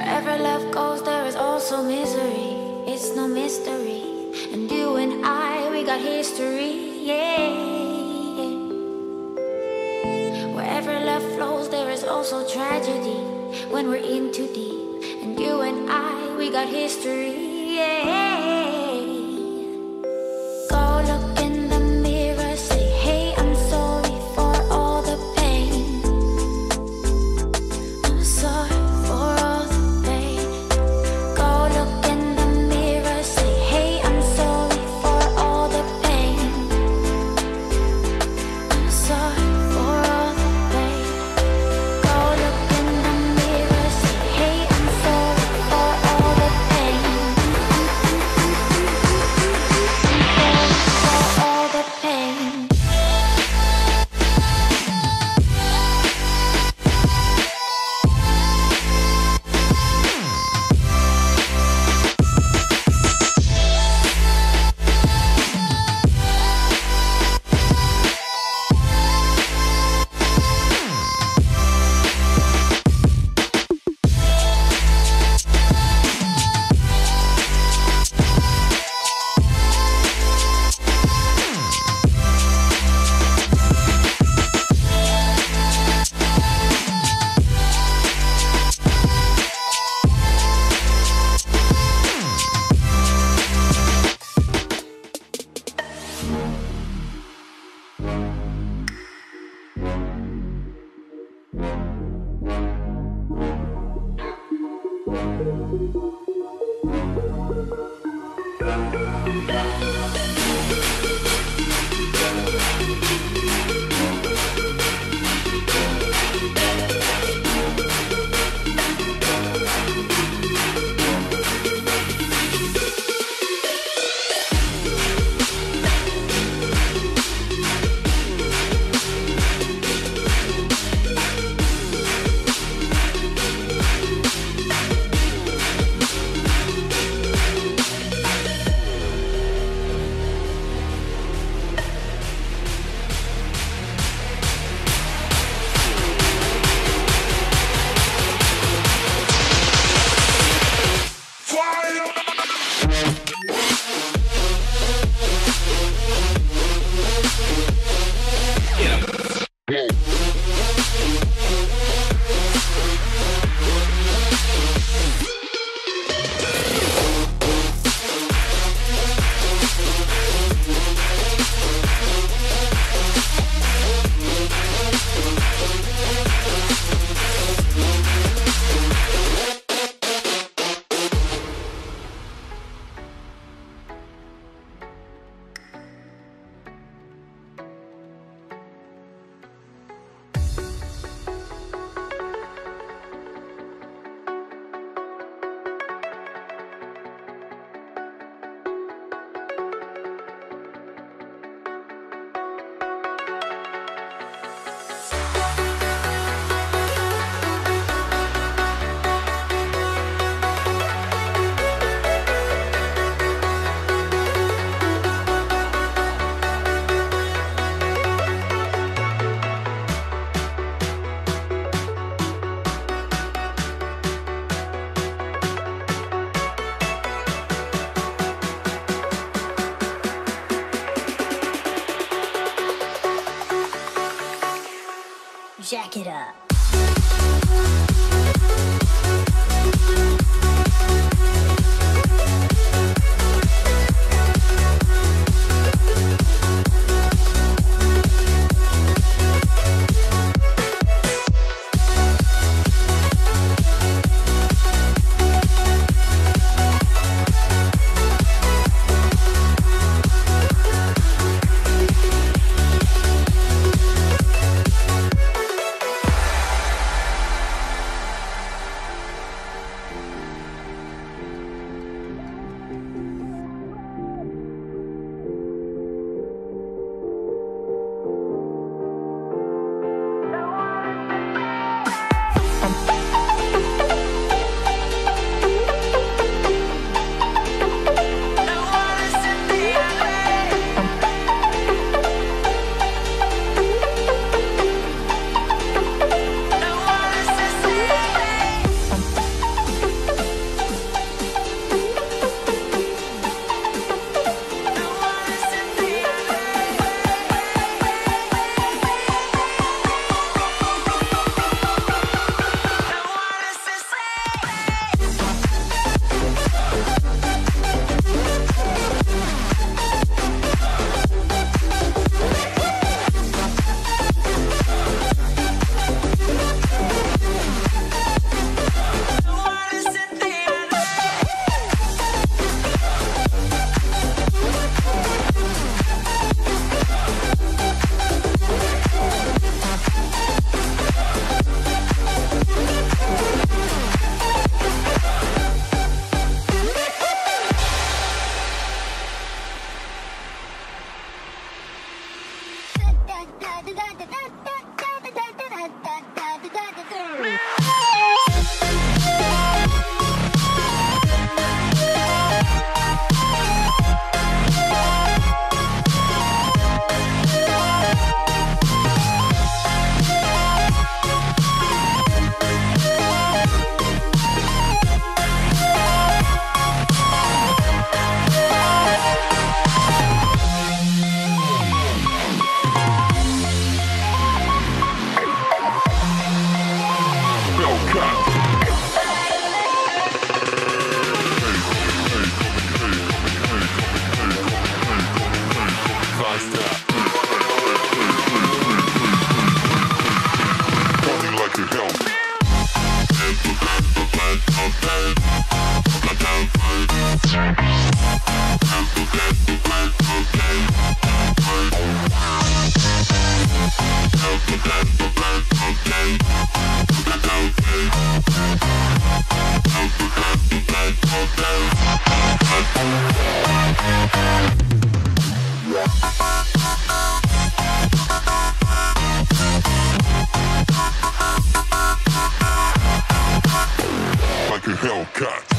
Wherever love goes, there is also misery. It's no mystery. And you and I, we got history, yeah. Wherever love flows, there is also tragedy when we're in too deep. And you and I, we got history, yeah. Go look in the mirror, say, hey, I'm sorry for all the pain. I'm sorry for all the pain. Go look in the mirror, say, hey, I'm sorry for all the pain. I'm sorry for all the pain. Go look in the mirror, say, hey, I'm sorry for all the pain. For all the pain. Jack it up. Like a Hellcat.